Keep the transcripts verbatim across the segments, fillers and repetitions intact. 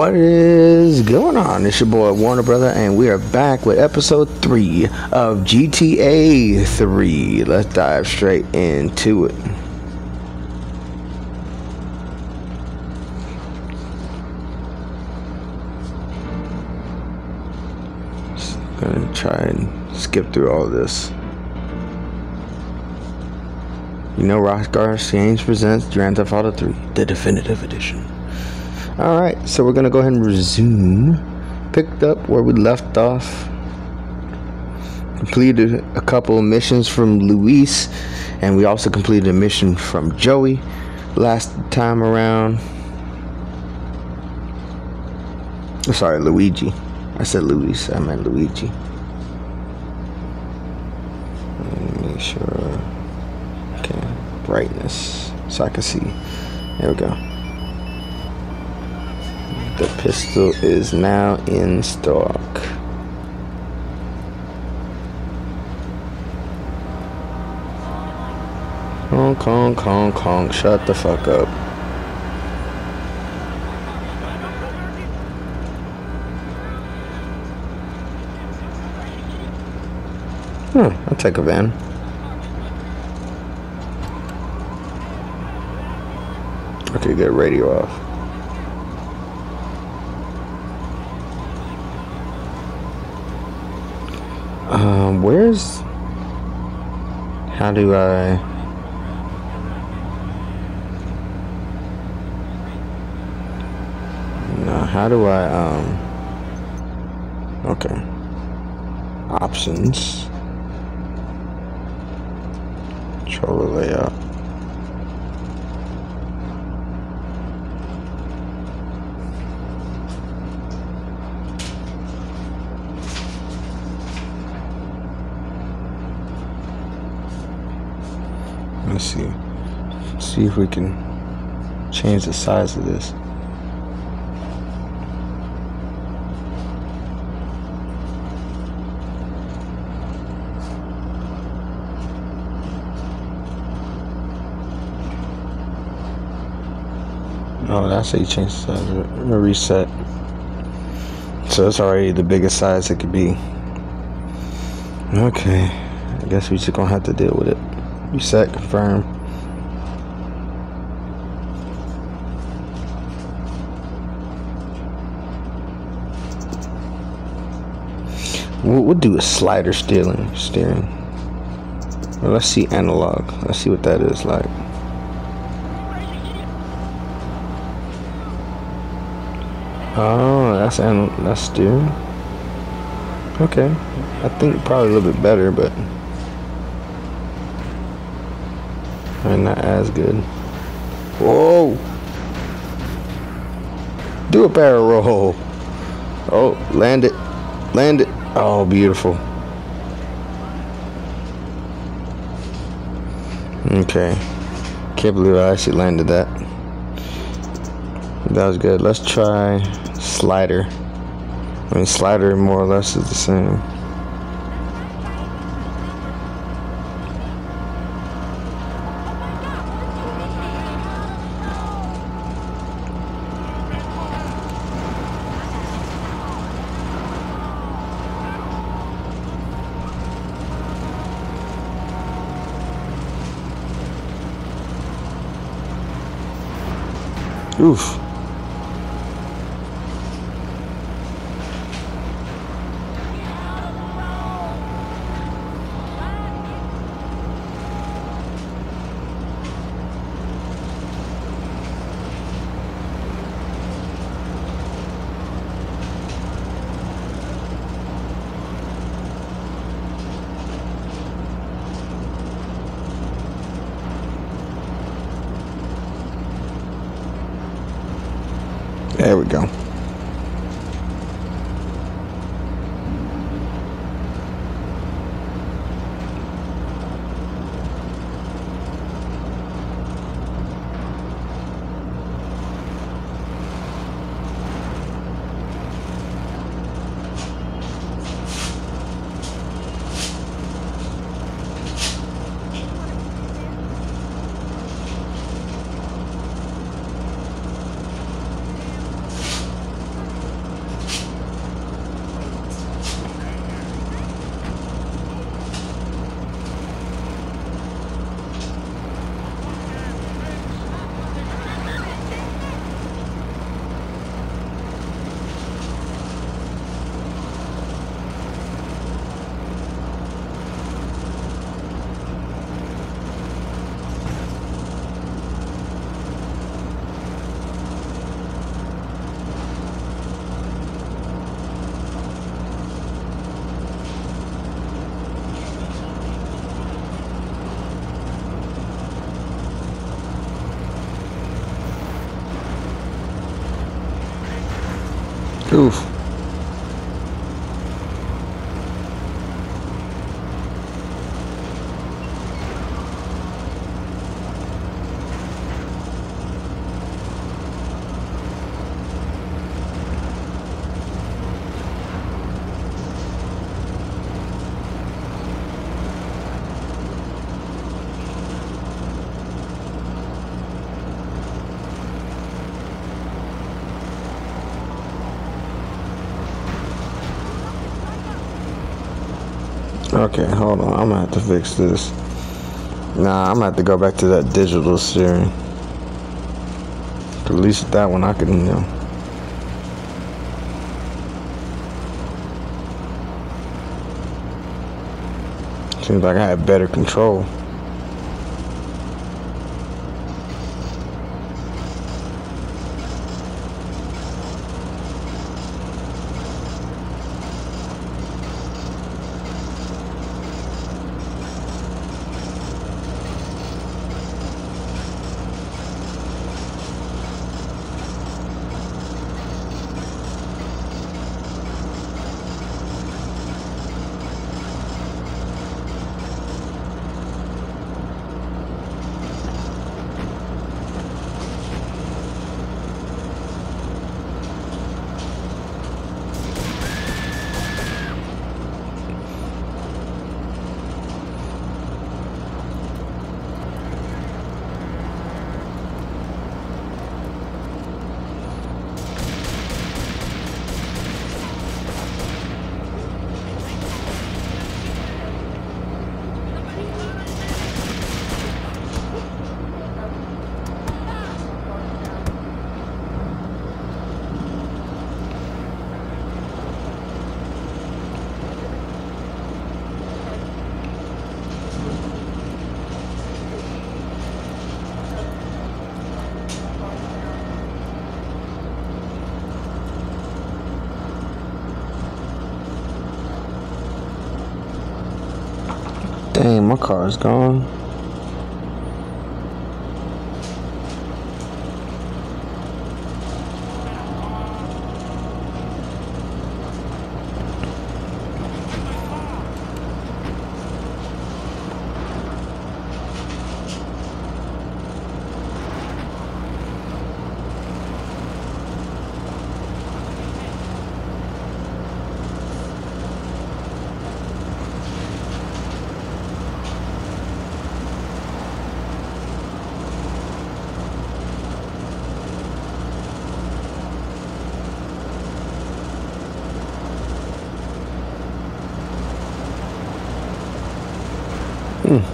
What is going on? It's your boy Warner Brother, and we are back with episode three of G T A three. Let's dive straight into it. Just gonna try and skip through all this. You know, Rockstar Games presents Grand Theft Auto three, the definitive edition. Alright, so we're gonna go ahead and resume. Picked up where we left off. Completed a couple of missions from Luis, and we also completed a mission from Joey last time around. Oh, sorry, Luigi. I said Luis, I meant Luigi. Let me make sure. Okay, brightness so I can see. There we go. The pistol is now in stock. Honk, honk, honk, honk. Shut the fuck up. Hmm, I'll take a van. Okay, get radio off. Um, where's... How do I... No, how do I, um... Okay. Options. Controller layout. Let's see. See if we can change the size of this. Oh, that's how you change the size of it. Reset. So it's already the biggest size it could be. Okay. I guess we just gonna have to deal with it. Reset, confirm. We'll, we'll do a slider steering. Steering. Well, let's see analog. Let's see what that is like. Oh, that's an that's steering. Okay, I think probably a little bit better, but. And not as good. Whoa! Do a barrel roll. Oh, land it. Land it. Oh, beautiful. Okay. Can't believe I actually landed that. That was good. Let's try slider. I mean, slider more or less is the same. Oof. There we go. Oof. Okay, hold on. I'm gonna have to fix this. Nah, I'm gonna have to go back to that digital steering. At least that one I can, you know. Seems like I had better control. Dang, my car's gone. Hmm.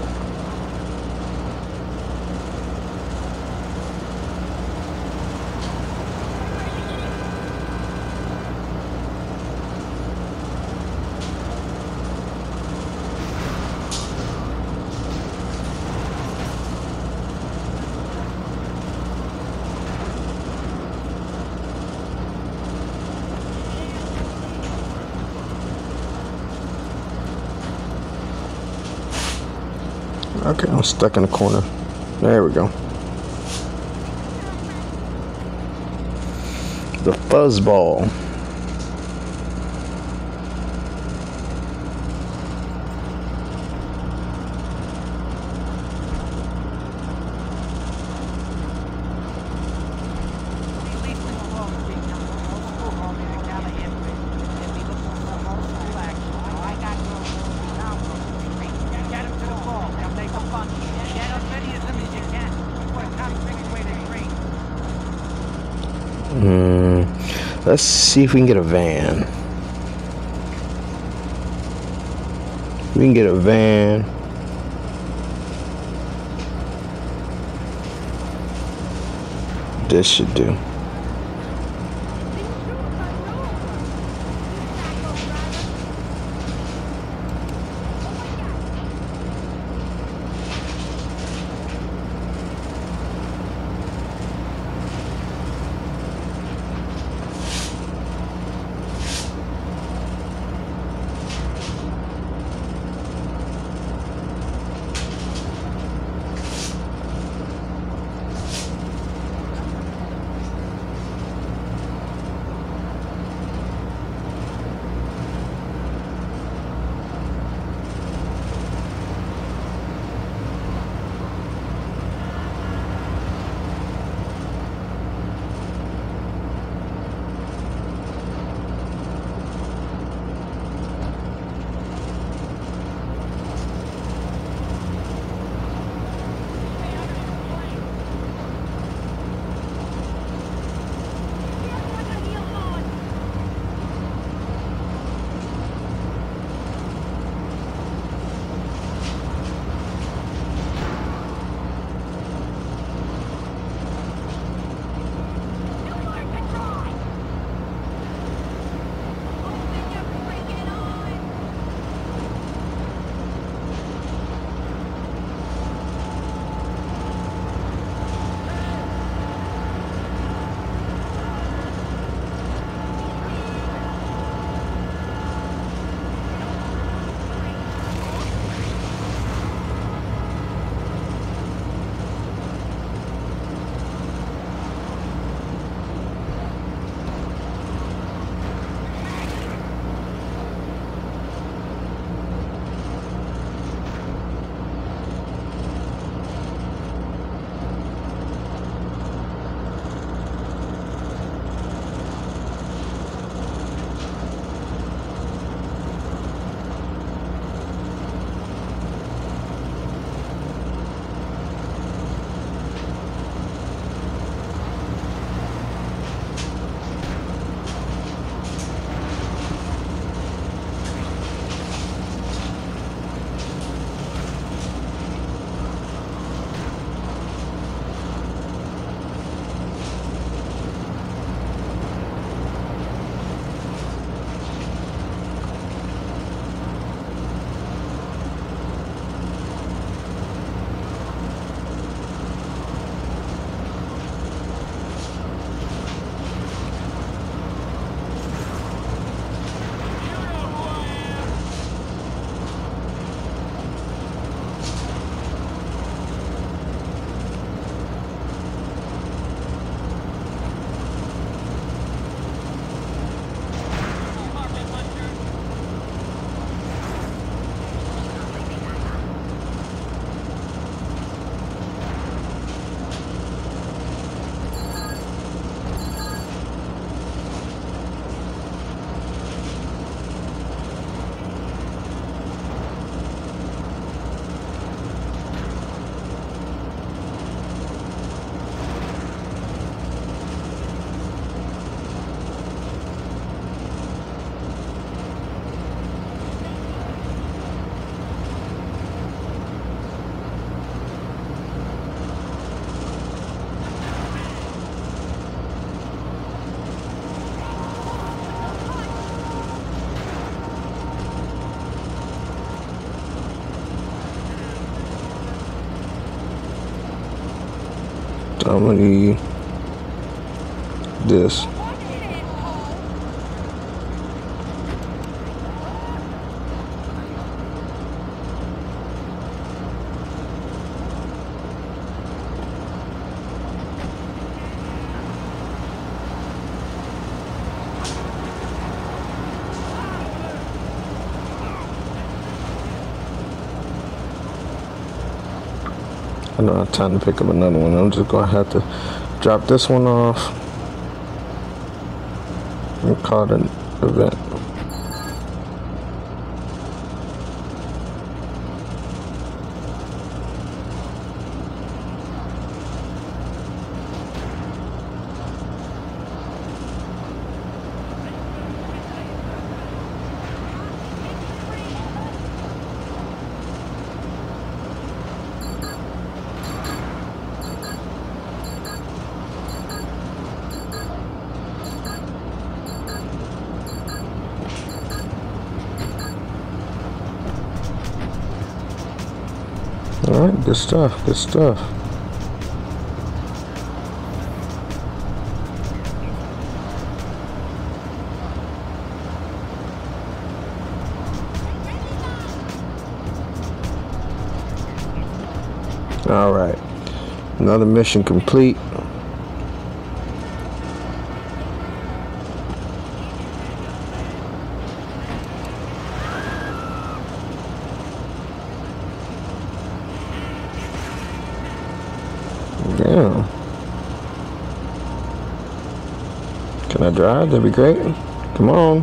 Okay, I'm stuck in a corner. There we go. The fuzzball. Hmm. Let's see if we can get a van. We can get a van. This should do. I'm gonna need this. I don't have time to pick up another one. I'm just gonna have to drop this one off and call it an event. All right, good stuff, good stuff. All right, another mission complete. Damn. Can I drive? That'd be great. Come on.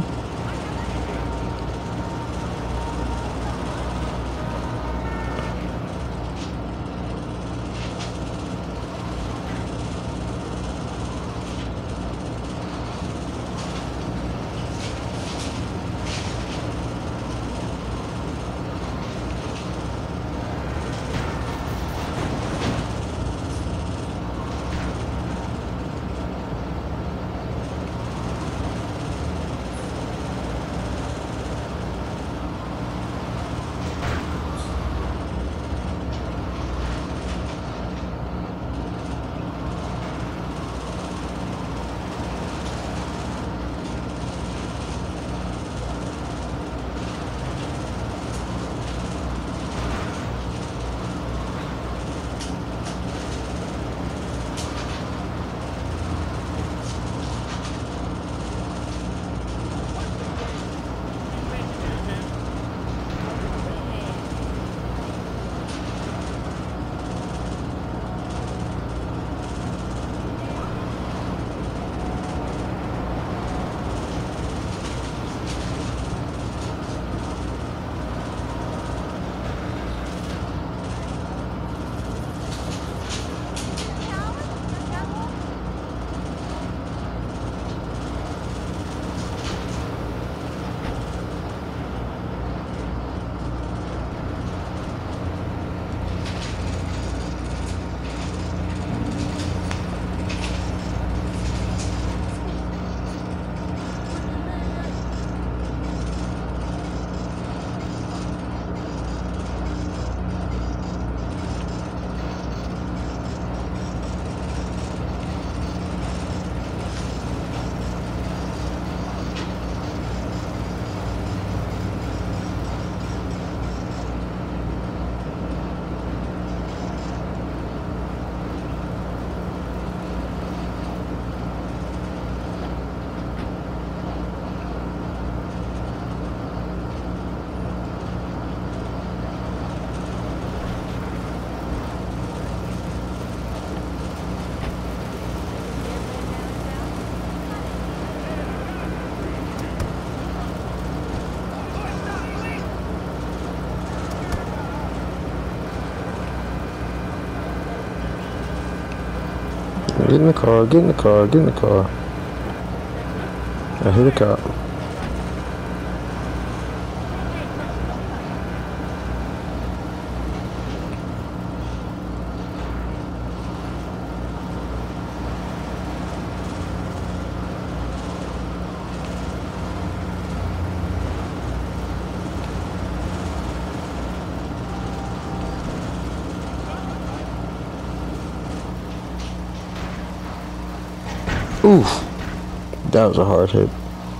Get in the car, get in the car, get in the car. I hear the cop. Oof. That was a hard hit.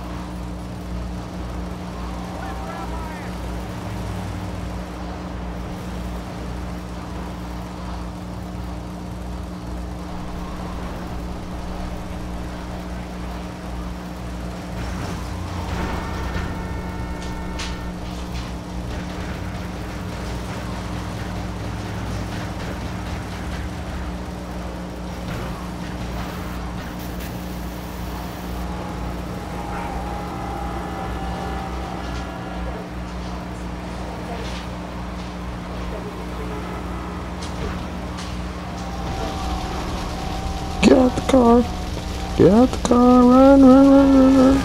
Get out the car. Get out the car. Run, run, run, run, run.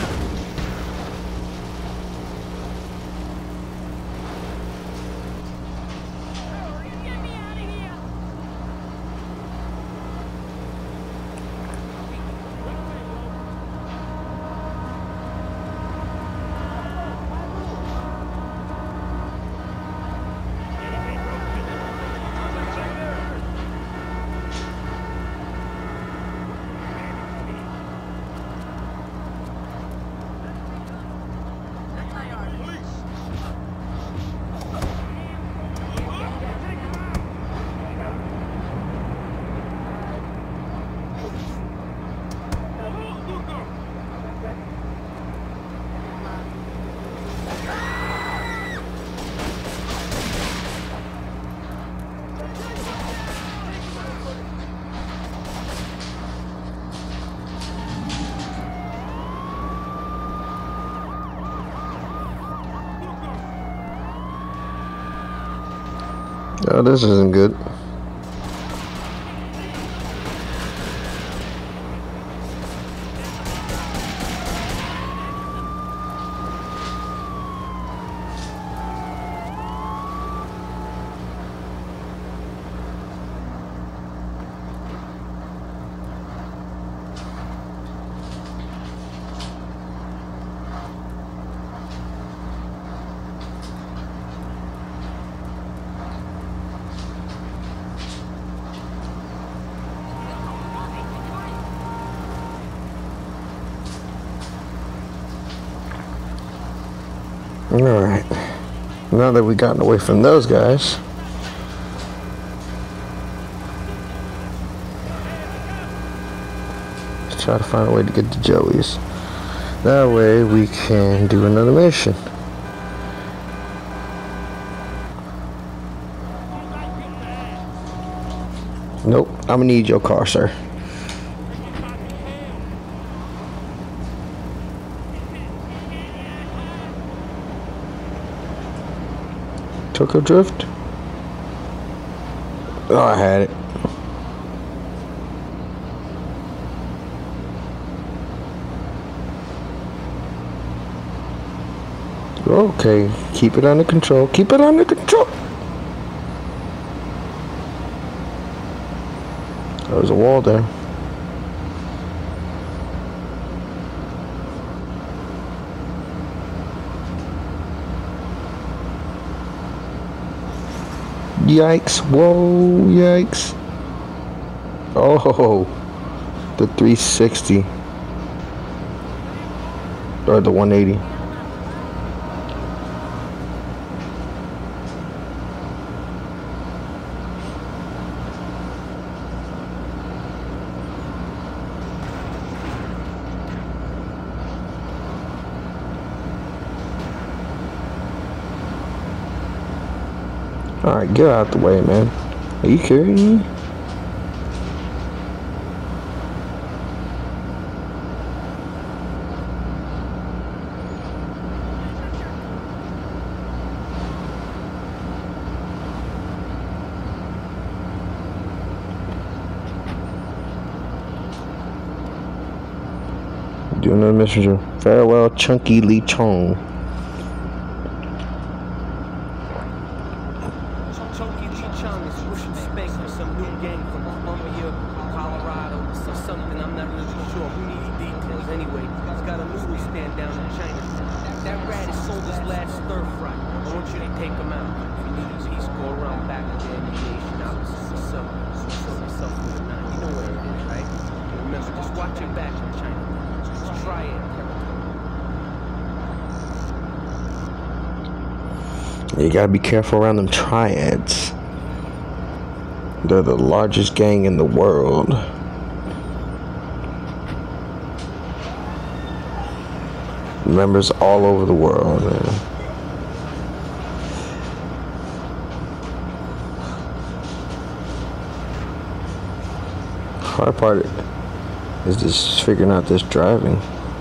Oh, this isn't good. Alright, now that we've gotten away from those guys, let's try to find a way to get to Joey's. That way we can do another mission. Nope, I'm gonna need your car, sir. Tokyo Drift? Oh, I had it. Okay, keep it under control. Keep it under control. There's a wall there. Yikes, whoa, yikes. Oh, the three sixty. Or the one eighty. Alright, get out the way, man. Are you kidding me? Do another messenger. Farewell, Chunky Lee Chong. Chunky Lee Chong is pushing spank for some new gang from Columbia, Colorado, or something. I'm not really sure. Who needs details anyway? He's got a noodle stand down in China. That rat has sold his last stir fry. I want you to take him out. If you need a piece, go around back of the ammunition. I'll sell myself with a nine. You know where it is, right? Remember. Just watch your back in China. It's triad territory. You gotta be careful around them triads. They're the largest gang in the world. Members all over the world, man. Hard part is just figuring out this driving.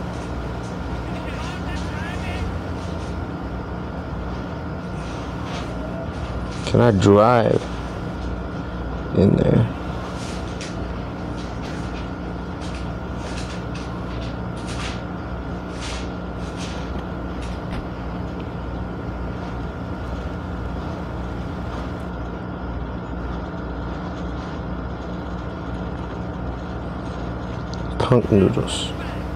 Can I drive in there? Punk noodles.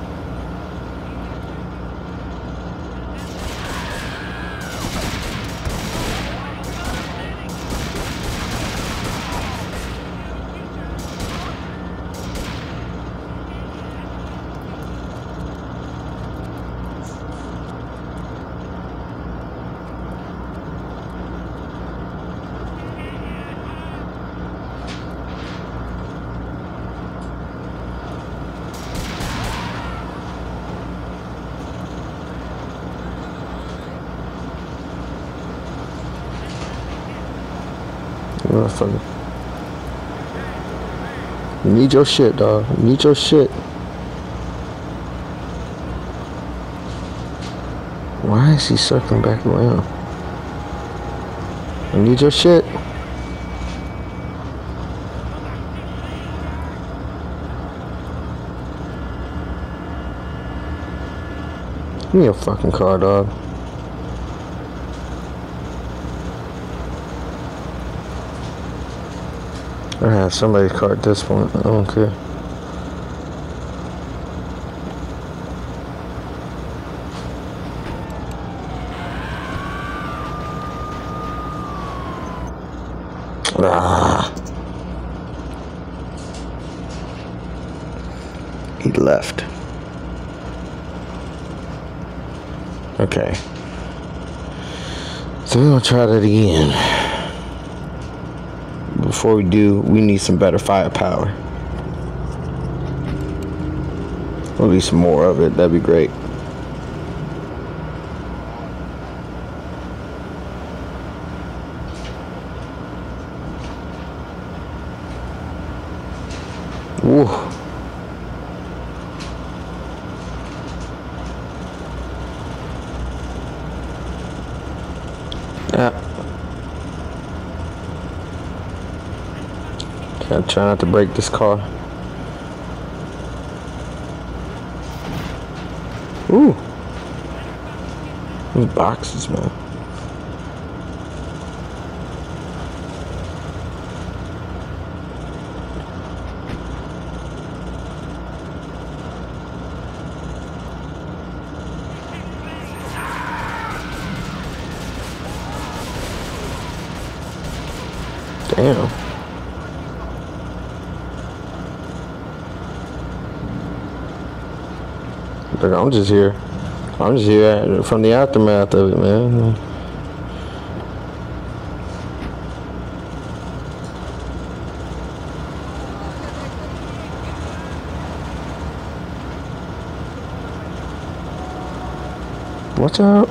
Motherfucker. You need your shit, dog. You need your shit. Why is he circling back around? I need your shit. Give me your fucking car, dog. I have somebody's car at this point. I don't care. Ah. He left. Okay. So we're gonna try that again. Before we do, we need some better firepower. At least some more of it. That'd be great. Woo. Yeah. Gotta try not to break this car. Ooh. These boxes, man. Damn. Look, I'm just here. I'm just here from the aftermath of it, man. Watch out.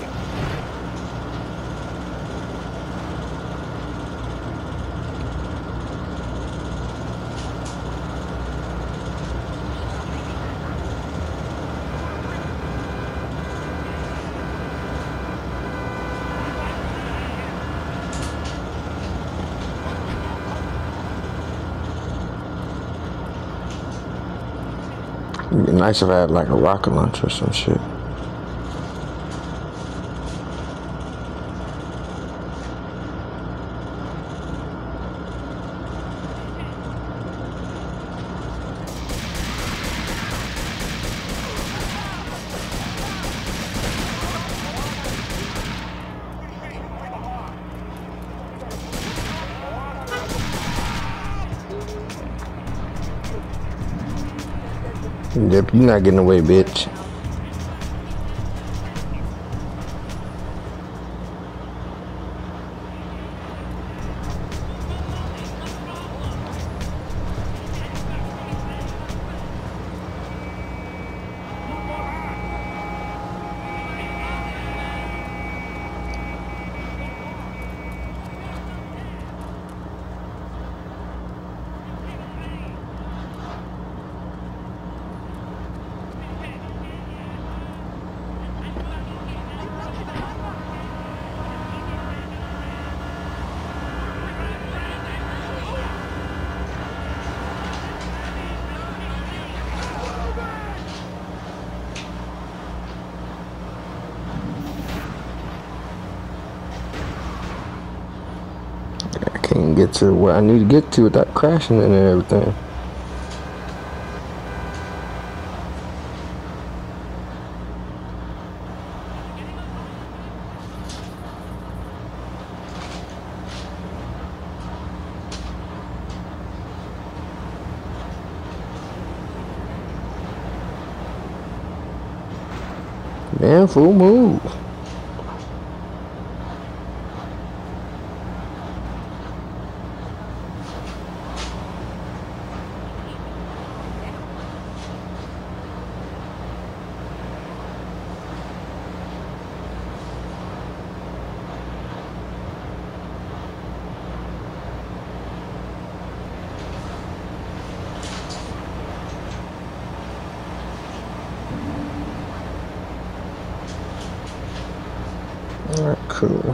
It'd be nice if I had like a rocket launcher or some shit. Yep, you're not getting away, bitch. Can't get to where I need to get to without crashing and everything. Man, full move. Alright, cool.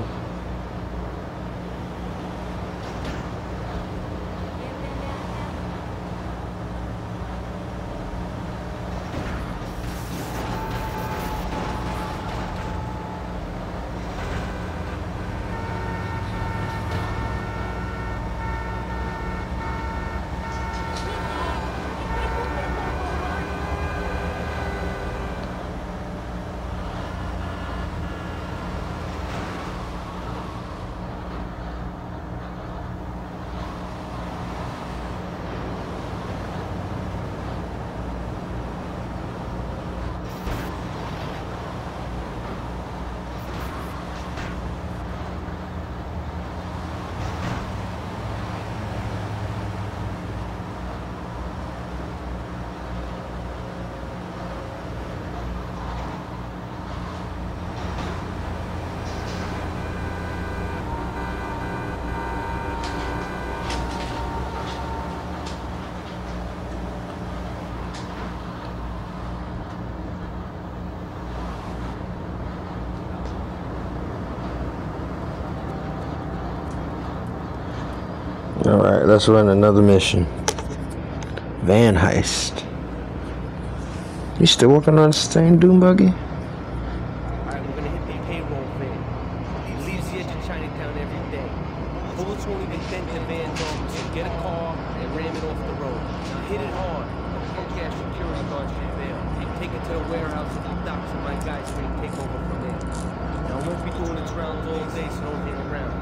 Alright, let's run another mission. Van heist. You still working on the same Doom buggy? Alright, we're gonna hit the payroll van. He leaves the edge of Chinatown every day. Bullets won't even dent the van's armor, so get a car and ram it off the road. Now hit it hard. The punk-ass security guards should bail. Take it to the warehouse at the docks and my guys can take over from there. Now I won't be doing its rounds all day, so don't hang around.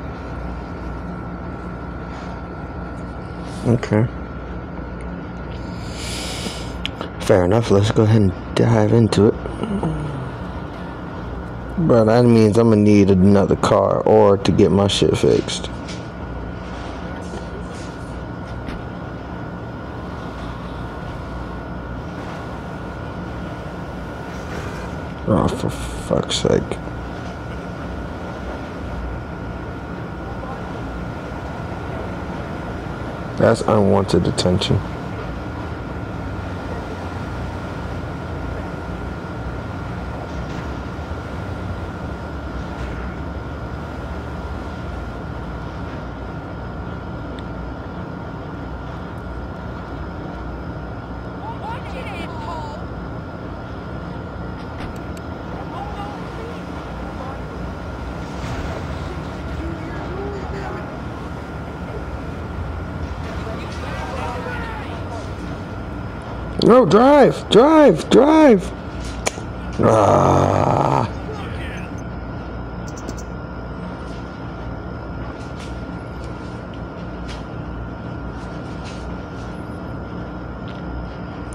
Okay. Fair enough. Let's go ahead and dive into it. But that means I'm gonna need another car or to get my shit fixed. Oh, for fuck's sake. That's unwanted attention. No, drive, drive, drive. Ah.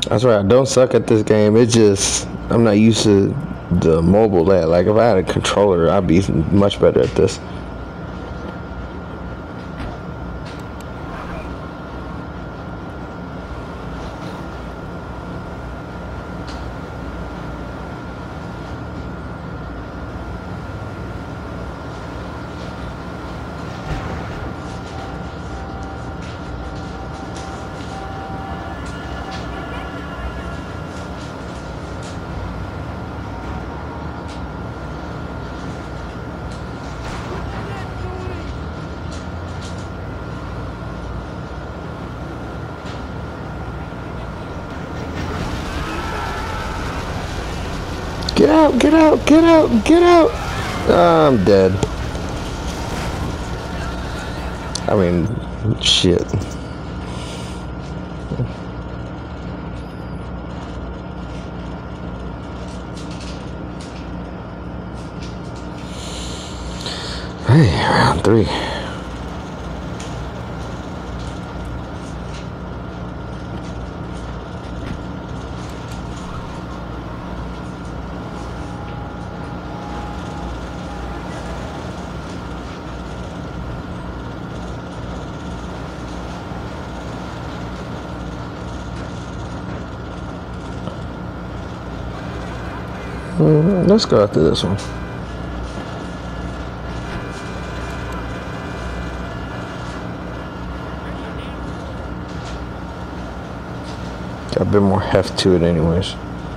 That's right. I don't suck at this game. It's just I'm not used to the mobile that. Like if I had a controller, I'd be much better at this. Get out, get out, get out, get out! I'm dead. I mean, shit. Hey, round three. Mm, let's go after this one. Got a bit more heft to it anyways.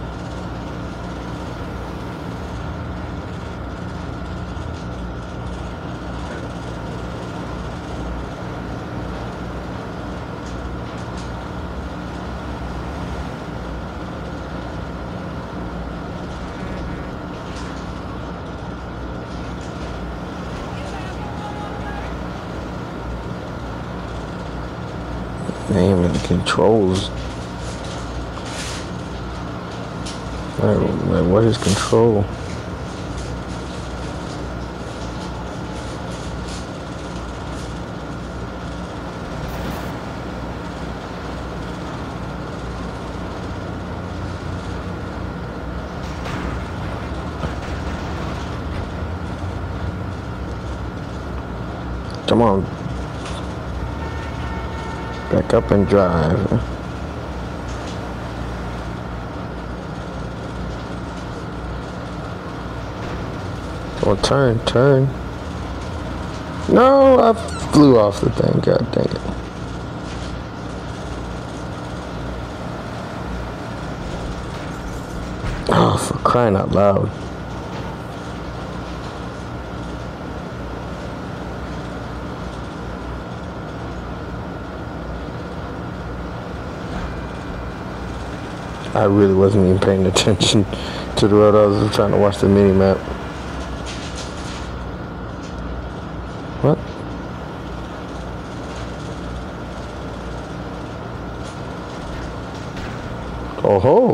Name and controls. Like, like, what is control? Come on. Back up and drive. Oh, turn, turn. No, I flew off the thing. God dang it. Oh, for crying out loud. I really wasn't even paying attention to the road. I was trying to watch the mini map. What? Oh ho!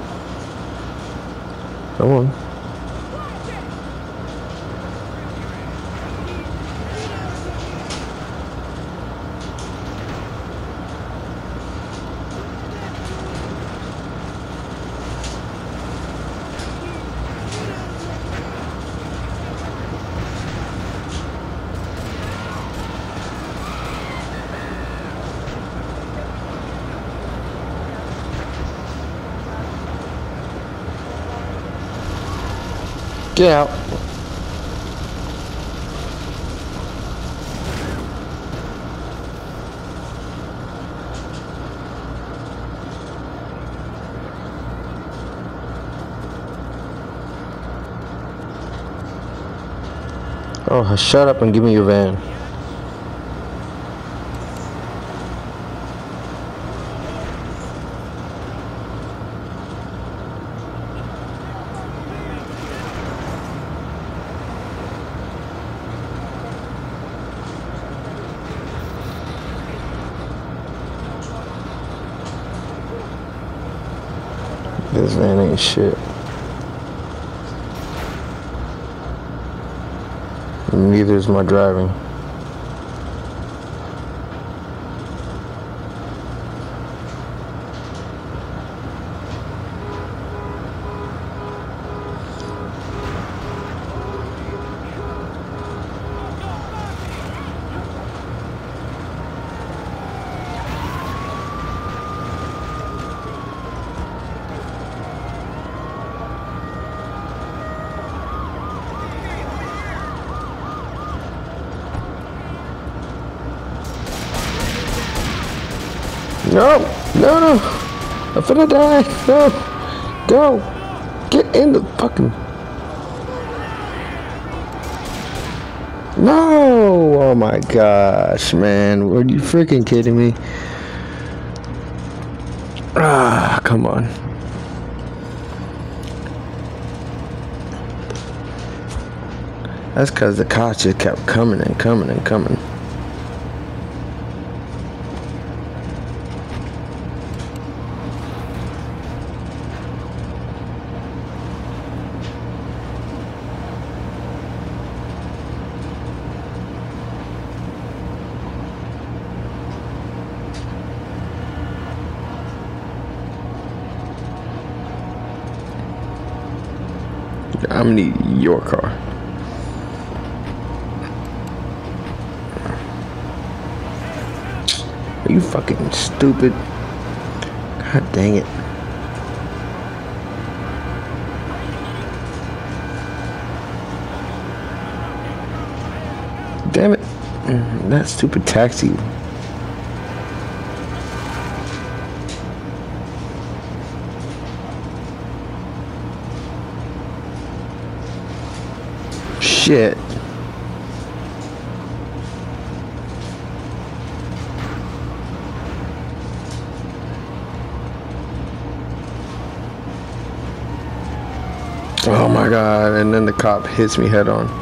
Come on. Get out. Oh, shut up and give me your van. This van ain't shit. Neither is my driving. No, no, no. I'm finna die. No. Go. Get in the fucking... No. Oh my gosh, man. Are you freaking kidding me? Ah, come on. That's because the cops just kept coming and coming and coming. I'm gonna need your car. Are you fucking stupid? God dang it. Damn it. That stupid taxi. Shit. Oh my god, and then the cop hits me head on.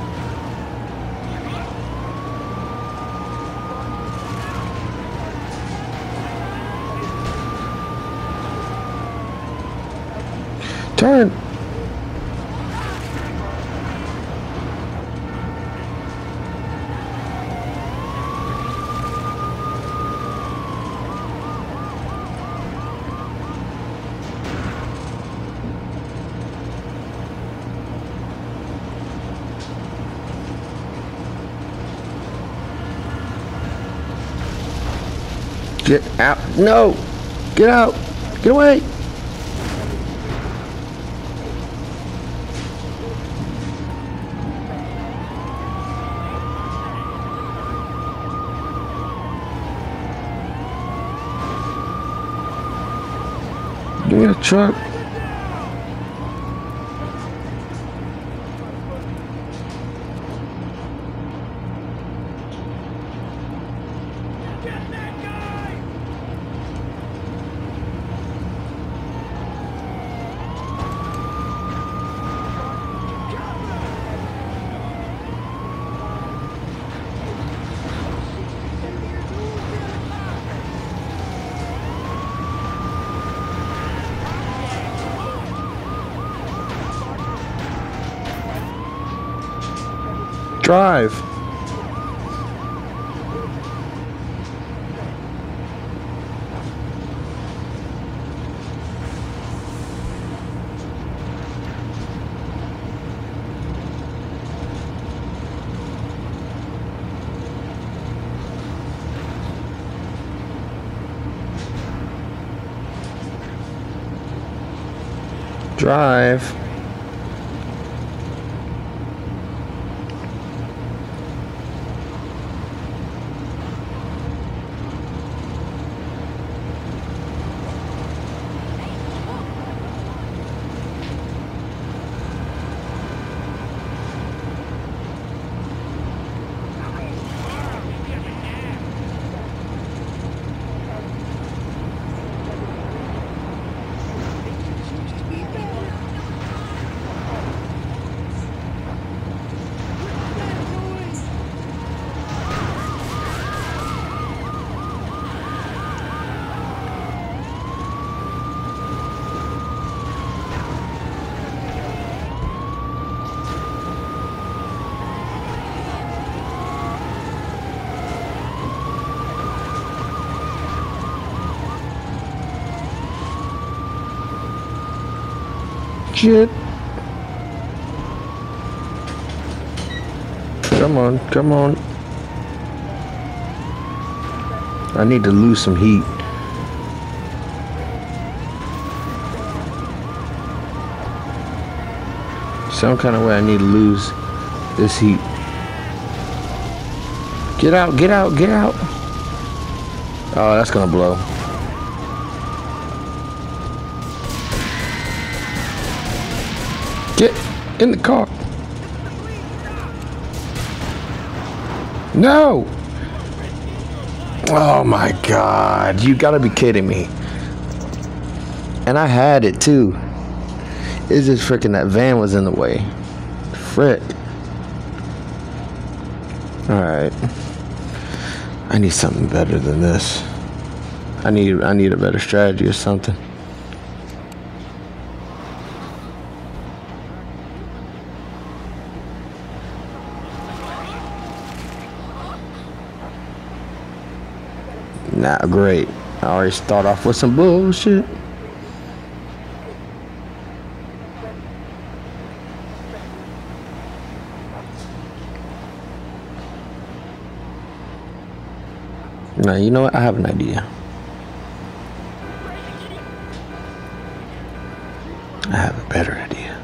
Turn. Get out. No. Get out. Get away. Give me a truck. Drive. Drive. Shit. Come on, come on. I need to lose some heat. Some kind of way I need to lose this heat. Get out, get out, get out. Oh, that's gonna blow. Get in the car. No. Oh my God. You gotta be kidding me. And I had it too. It's just freaking that van was in the way. Frick. Alright. I need something better than this. I need I need a better strategy or something. Not great. I already start off with some bullshit. Now, you know what? I have an idea. I have a better idea.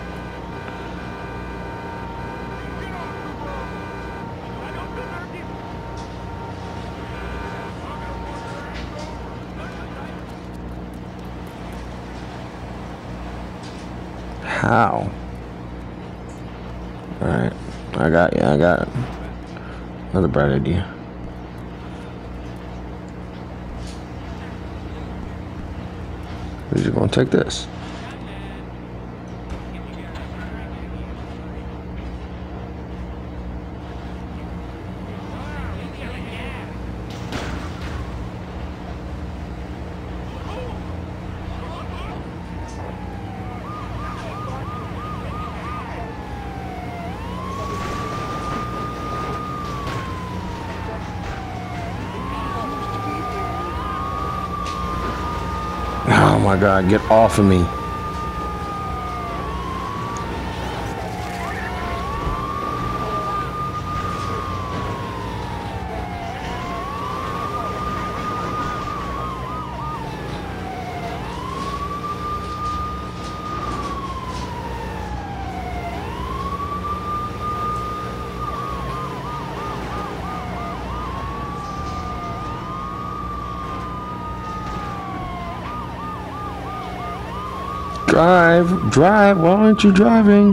How? Alright. I got yeah, I got another bright idea. We're just gonna take this. Oh my God, get off of me. Drive, drive, why aren't you driving?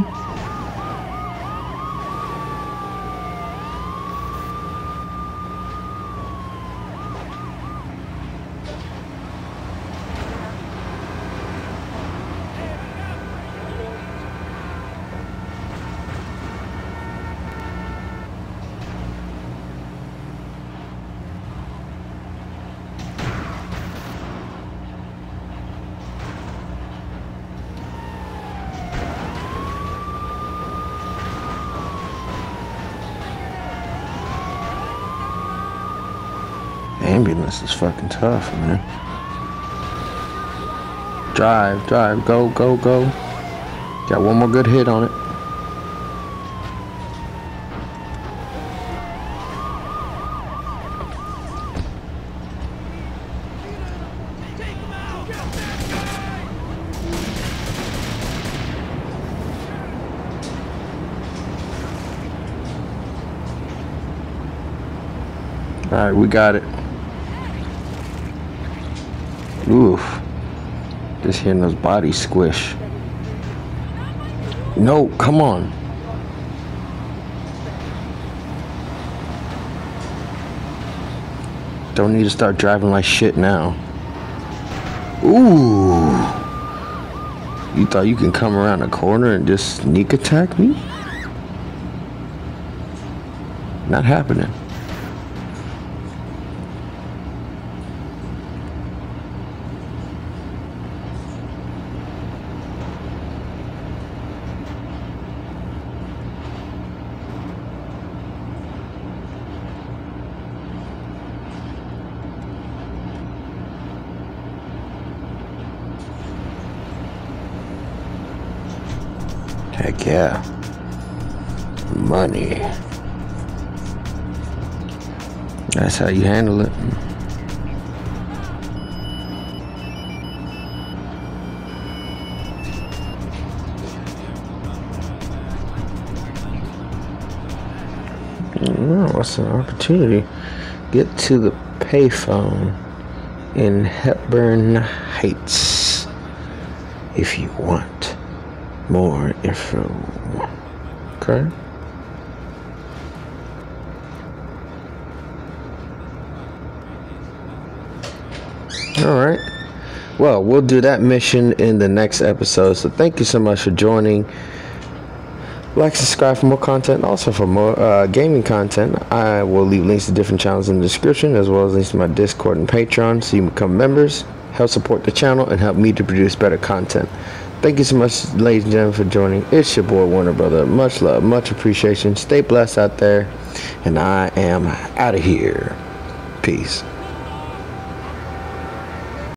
Ambulance is fucking tough, man. Drive, drive, go, go, go. Got one more good hit on it. All right, we got it. Oof. Just hearing those bodies squish. No, come on. Don't need to start driving like shit now. Ooh. You thought you can come around the corner and just sneak attack me? Not happening. Heck yeah. Money. That's how you handle it. Oh, what's an opportunity? Get to the payphone in Hepburn Heights if you want. more info. Okay. Alright. Well, we'll do that mission in the next episode. So thank you so much for joining. Like, subscribe for more content. Also for more uh, gaming content, I will leave links to different channels in the description, as well as links to my Discord and Patreon, so you can become members, help support the channel, and help me to produce better content. Thank you so much, ladies and gentlemen, for joining. It's your boy Warner Brother. Much love, much appreciation. Stay blessed out there, and I am out of here. Peace.